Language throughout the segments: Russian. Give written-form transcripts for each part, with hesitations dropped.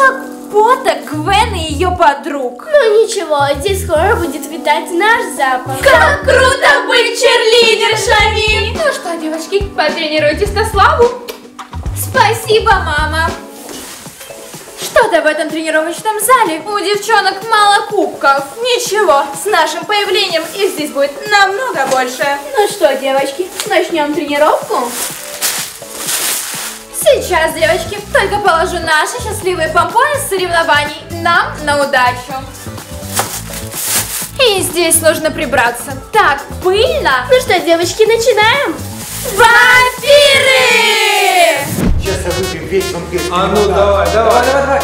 запашок пота Гвен и ее подруг. Ну ничего, здесь скоро будет витать наш запах. Как круто быть черлидершами! Ну что, девочки, потренируйтесь на славу. Спасибо, мама. Что-то в этом тренировочном зале у девчонок мало кубков. Ничего, с нашим появлением их здесь будет намного больше. Ну что, девочки, начнем тренировку? Сейчас, девочки, только положу наши счастливые помпоны с соревнований нам на удачу. И здесь нужно прибраться. Так пыльно. Ну что, девочки, начинаем? Вампиры! Сейчас я выпьем весь вампирский А ну лимонад. давай. А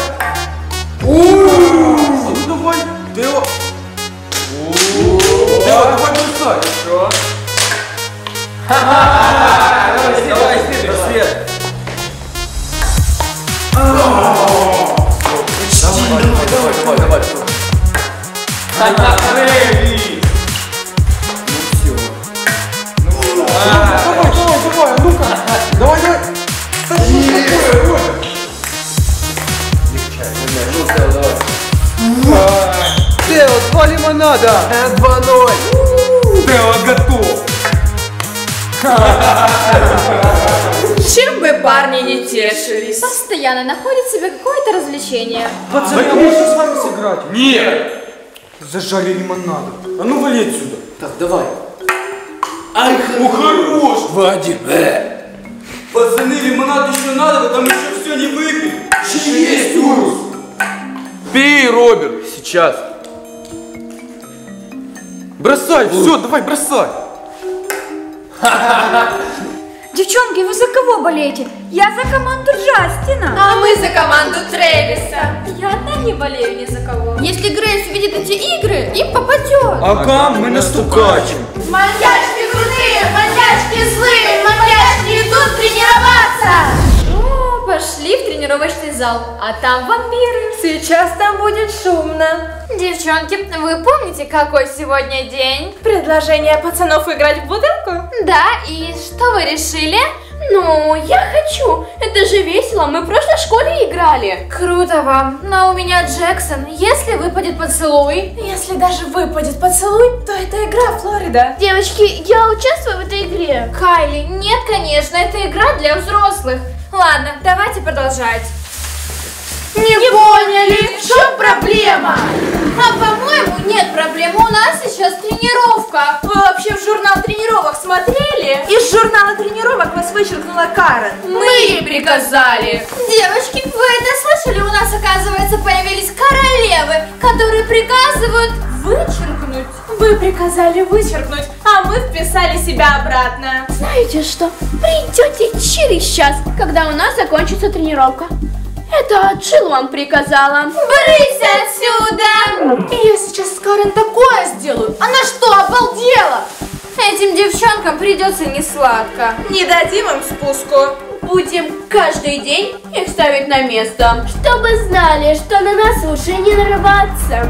ну давай. Ты его. Давай бросай. Что? Давай, свет. Давай. Давай, ну-ка. Давай. Тео, 2 лимонада. 2-0. Тео готов. Чем бы парни не тешились. Постоянно находят себе какое-то развлечение. Пацаны, а можно с вами сыграть? Нет. Зажали лимонада. А ну вали отсюда. Так, давай. Ай, хорош. 2-1. Пацаны, лимонад еще надо, там еще все не выпили. Еще есть, Урус. Пей, Роберт, сейчас. Бросай, все, давай, бросай. Девчонки, вы за кого болеете? Я за команду Джастина. А мы за команду Трэвиса. Я одна не болею ни за кого. Если Грейс увидит эти игры, им попадет. Ага, мы настукачем. Маньячки крутые, маньячки злые, маньячки идут тренироваться. Ну, пошли в тренировочный зал, а там вампиры. Сейчас там будет шумно. Девчонки, вы помните, какой сегодня день? Предложение пацанов играть в бутылку? Да, и что вы решили? Ну, я хочу. Это же весело, мы в прошлой школе играли. Круто вам, но у меня Джексон. Если выпадет поцелуй, если даже выпадет поцелуй, то это игра, Флорида. Девочки, я участвую в этой игре. Кайли, нет, конечно, это игра для взрослых. Ладно, давайте продолжать. Не поняли, в чем проблема? А по-моему, нет проблем, у нас сейчас тренировка. Вы вообще в журнал тренировок смотрели? Из журнала тренировок вас вычеркнула Карен. Мы ей приказали. Девочки, вы это слышали? У нас, оказывается, появились королевы, которые приказывают вычеркнуть. Вы приказали вычеркнуть, а мы вписали себя обратно. Знаете что? Придете через час, когда у нас закончится тренировка. Это Джилл вам приказала. Брысь отсюда! Я сейчас с Карен такое сделаю. Она что, обалдела? Этим девчонкам придется несладко. Не дадим им спуску. Будем каждый день их ставить на место. Чтобы знали, что на нас лучше не нарываться.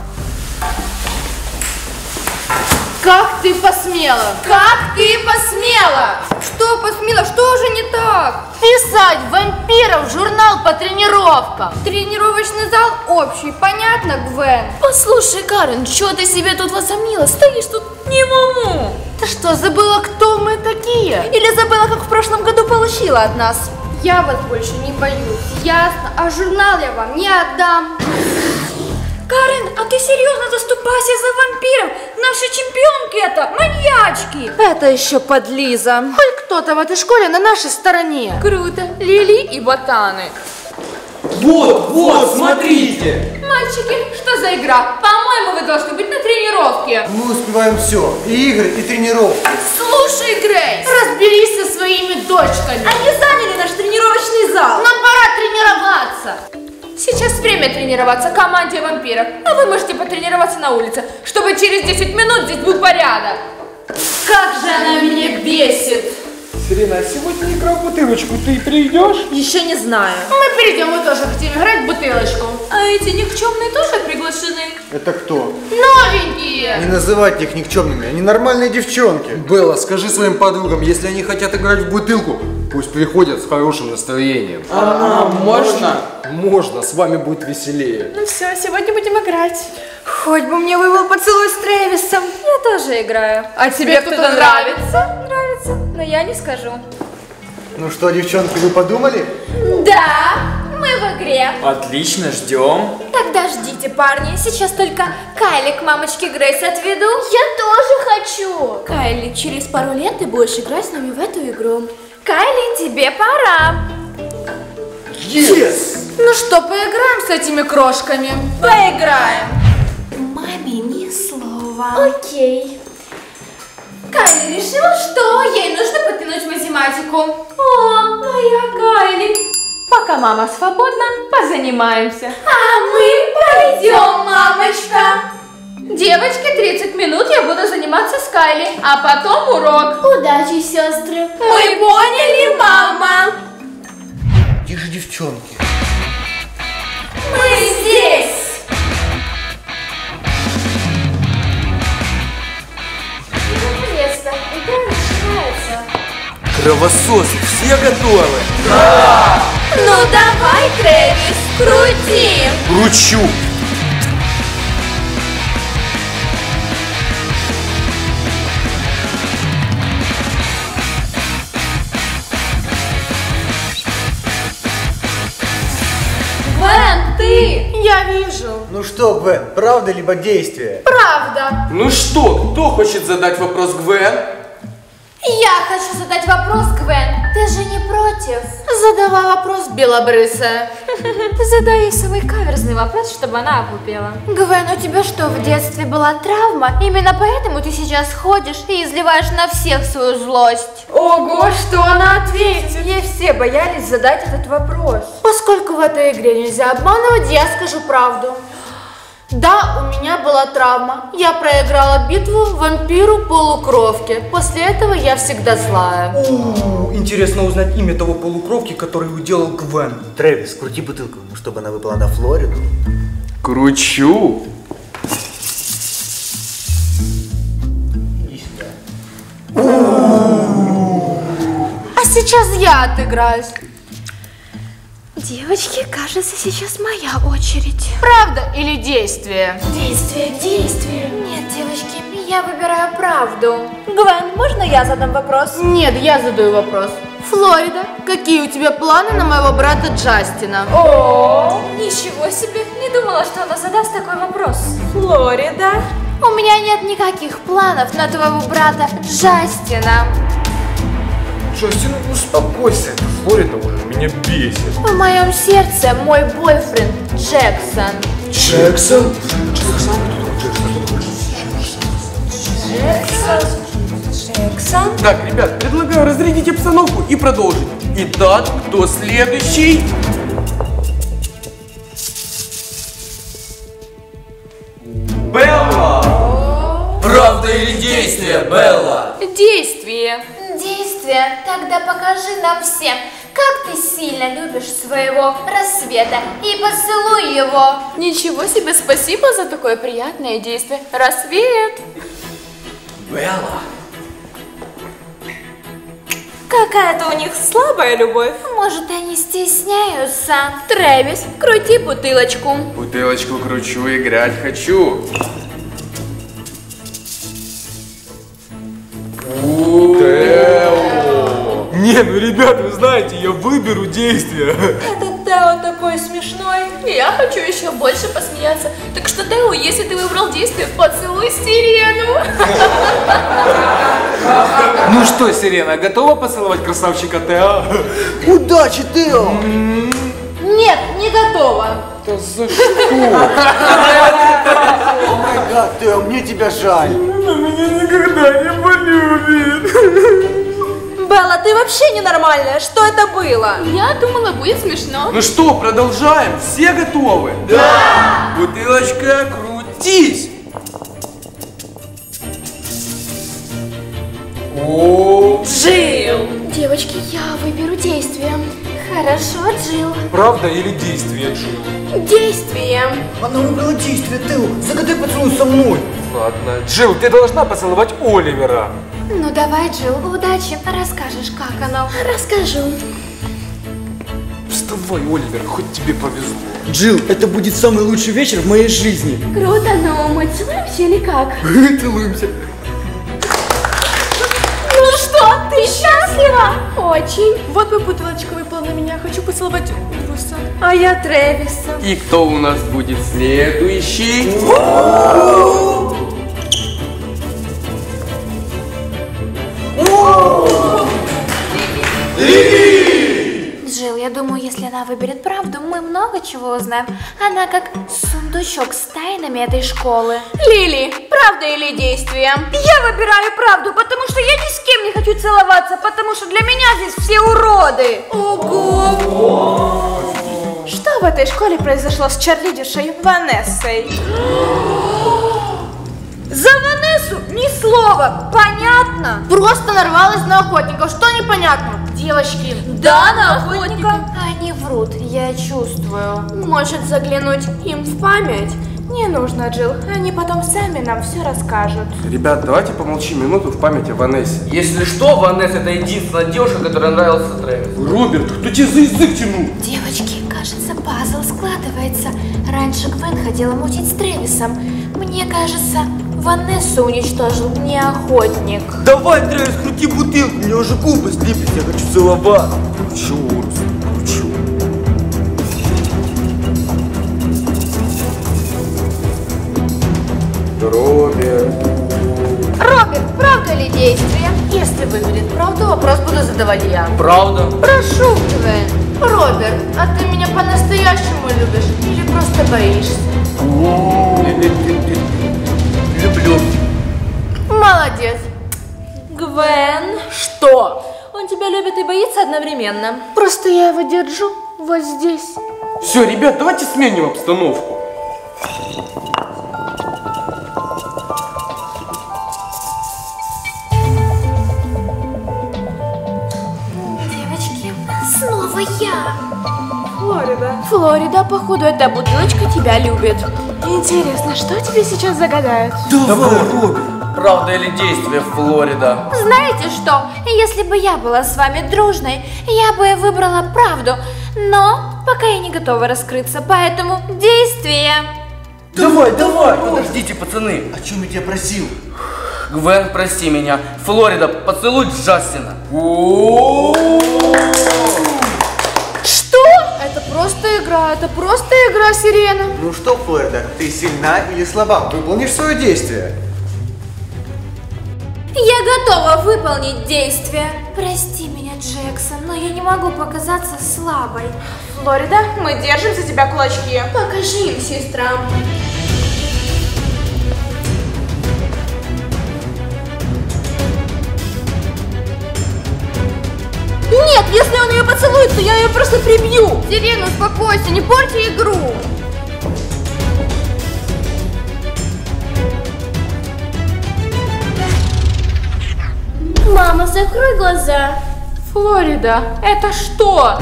Как ты посмела? Как ты посмела? Что посмела? Что уже не так? Писать вампиров в журнал по тренировкам. Тренировочный зал общий, понятно, Гвен? Послушай, Карен, что ты себе тут возомнила? Стоишь тут не муму. Ты что, забыла, кто мы такие? Или забыла, как в прошлом году получила от нас? Я вас больше не боюсь, ясно? А журнал я вам не отдам. Карен, а ты серьезно заступайся за вампиров? Наши чемпионки это маньячки. Это еще подлиза. Хоть кто-то в этой школе на нашей стороне. Круто. Лили и ботаны. Вот, смотрите. Мальчики, что за игра? По-моему, вы должны быть на тренировке. Мы успеваем все. И игры, и тренировки. Слушай, Грейс, Разберись со своими дочками. они заняли наш тренировочный зал. Нам пора тренироваться. Сейчас время тренироваться команде вампиров, а вы можете потренироваться на улице, чтобы через 10 минут здесь был порядок. Как же она меня бесит! Сирена, сегодня игра в бутылочку, ты придешь? Еще не знаю. Мы придем, мы тоже хотим играть в бутылочку. А эти никчемные тоже приглашены? Это кто? Новенькие. Не называйте их никчемными, они нормальные девчонки. Белла, скажи своим подругам, если они хотят играть в бутылку, пусть приходят с хорошим настроением. А можно? Можно, с вами будет веселее. Ну все, сегодня будем играть. Хоть бы мне выпал поцелуй с Трэвисом. Я тоже играю. А тебе кто-то нравится? Нравится, но я не скажу. Ну что, девчонки, вы подумали? Да, мы в игре. Отлично, ждем. Тогда ждите, парни. Сейчас только Кайли к мамочке Грейс отведу. Я тоже хочу. Кайли, через пару лет ты будешь играть с нами в эту игру. Кайли, тебе пора. Yes! Ну что, поиграем с этими крошками? Поиграем. Маме ни слова. Окей. Кайли решила, что ей нужно подтянуть математику. О, моя Кайли. Пока мама свободна, позанимаемся. А мы пойдем, мамочка. Девочки, 30 минут я буду заниматься с Кайли, а потом урок. Удачи, сестры. Мы поняли, мама. Где же девчонки? Мы здесь. Наконец-то, игра начинается. Кровососы, все готовы? Ну давай, Трэвис, крути. Кручу. Гвен, ты. Я вижу. Ну что, Гвен, правда либо действие? Правда. Ну что, кто хочет задать вопрос Гвен? Я хочу задать вопрос, Гвен. Ты же не против? Задавай вопрос, белобрысая. Задай ей самый каверзный вопрос, чтобы она опупела. Гвен, у тебя что, в детстве была травма? Именно поэтому ты сейчас ходишь и изливаешь на всех свою злость? Ого, что она ответит? Ей все боялись задать этот вопрос. Поскольку в этой игре нельзя обманывать, я скажу правду. Да, у меня была травма. Я проиграла битву вампиру-полукровке. После этого я всегда злая. Интересно узнать имя того полукровки, который уделал Гвен. Трэвис, крути бутылку, ну, чтобы она выпала на Флориду. Кручу. А сейчас я отыграюсь. Девочки, кажется, сейчас моя очередь. Правда или действие? Действие, действие. Нет, девочки, я выбираю правду. Гвен, можно я задам вопрос? Нет, я задаю вопрос. Флорида, какие у тебя планы на моего брата Джастина? О, ничего себе, не думала, что она задаст такой вопрос. Флорида? У меня нет никаких планов на твоего брата Джастина. Джастин, успокойся, эта Флорида уже меня бесит. В моем сердце мой бойфренд Джексон. Джексон? Джексон? Так, ребят, предлагаю разрядить обстановку и продолжить. Итак, кто следующий? Белла! Правда или действие, Белла? Действие. Действие. Тогда покажи нам всем, как ты сильно любишь своего рассвета, и поцелуй его. Ничего себе, спасибо за такое приятное действие. Рассвет. Белла? Какая-то у них слабая любовь. Может, они стесняются? Трэвис, крути бутылочку. Бутылочку кручу, играть хочу. Не, ну ребят, вы знаете, я выберу действие. Этот Тео такой смешной. Я хочу еще больше посмеяться. Так что, Тео, если ты выбрал действие, поцелуй сирену. Ну что, Сирена, готова поцеловать красавчика Тео? Удачи, Тео! Нет, не готова. Да за что? О май гад, Тео, мне тебя жаль. Она меня никогда не полюбит. Белла, ты вообще ненормальная. Что это было? Я думала, будет смешно. Ну что, продолжаем? Все готовы? Да! Бутылочка, крутись! О, Джилл. Девочки, я выберу действие. Хорошо, Джилл. правда или действие, Джилл? Действие. Она выбрала действие, Тео. Загадай поцелуй со мной. Ладно, Джилл, ты должна поцеловать Оливера. Ну давай, Джилл, удачи. Расскажешь, как оно. Расскажу. Вставай. давай, Оливер, хоть тебе повезло. Джилл, это будет самый лучший вечер в моей жизни. Круто, но мы целуемся или как? Целуемся. Ну что, ты счастлива? Очень. Вот бы бутылочка выпала на меня, хочу поцеловать Руса. А я Трэвиса. И кто у нас будет следующий? Джилл, я думаю, если она выберет правду, мы много чего узнаем. Она как сундучок с тайнами этой школы. Лили, правда или действие? Я выбираю правду, потому что я ни с кем не хочу целоваться, потому что для меня здесь все уроды. Ого! Что в этой школе произошло с черлидершей Ванессой? За Ванессу ни слова, понятно? Просто нарвалась на охотников, что непонятно? Девочки. Да, на охотника. Они врут, я чувствую. Может заглянуть им в память? Не нужно, Джилл, они потом сами нам все расскажут. Ребят, давайте помолчим минуту в память о Ванессе. Если что, Ванесса это единственная девушка, которая нравился Трэвису. Роберт, кто тебе за язык тянул? Девочки, кажется, пазл складывается. Раньше Гвен ходила мутить с Трэвисом. Мне кажется, Ванессу уничтожил не охотник. Давай, Трэвис, крути бутылку, мне уже губы слиплись, я хочу целоваться. Черт, чё? Роберт, правда или действие? Если выберет правду, вопрос буду задавать я. Правда? Прошу, Гвен. Роберт, а ты меня по-настоящему любишь или просто боишься? Люблю. Молодец. Гвен. Что? Он тебя любит и боится одновременно. Просто я его держу вот здесь. Все, ребят, давайте сменим обстановку. Девочки, снова я. Флорида, походу, эта бутылочка тебя любит. Интересно, что тебе сейчас загадают? Давай, Роберт. Правда или действие, Флорида? Знаете что? Если бы я была с вами дружной, я бы выбрала правду. Но пока я не готова раскрыться, поэтому действие. Давай, давай. Подождите, пацаны. О чем я тебя просил? Гвен, прости меня. Флорида, поцелуй Джастина. Что? Это просто игра, Сирена. Ну что, Флорида, ты сильна или слаба? Выполнишь свое действие. Я готова выполнить действие. Прости меня, Джексон, но я не могу показаться слабой. Флорида, мы держим за тебя кулачки. Покажи им, сестра. Нет, если он ее поцелует, то я ее просто прибью. Сирена, успокойся, не порти игру. Мама, закрой глаза. Флорида, это что?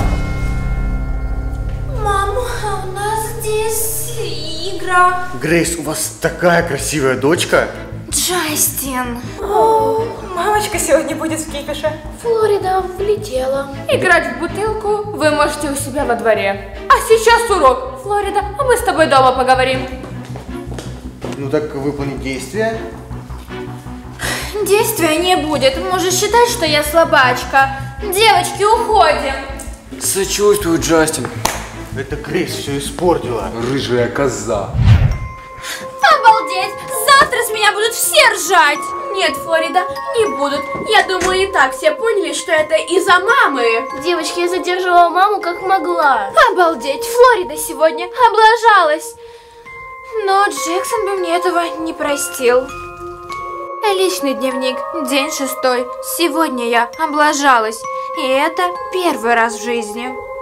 Мама, а у нас здесь игра. Грейс, у вас такая красивая дочка. Джастин. Мамочка сегодня будет в кипише. Флорида влетела. Играть в бутылку вы можете у себя во дворе. А сейчас урок. Флорида, а мы с тобой дома поговорим. Ну так выполни действие. Действия не будет. Можешь считать, что я слабачка. Девочки, уходим. Сочувствую, Джастин. Это Грейс все испортила. Рыжая коза. Обалдеть! Завтра с меня будут все ржать. Нет, Флорида, не будут. Я думаю, и так все поняли, что это из-за мамы. Девочки, я задерживала маму как могла. Обалдеть! Флорида сегодня облажалась. Но Джексон бы мне этого не простил. Личный дневник, день 6. Сегодня я облажалась. И это первый раз в жизни.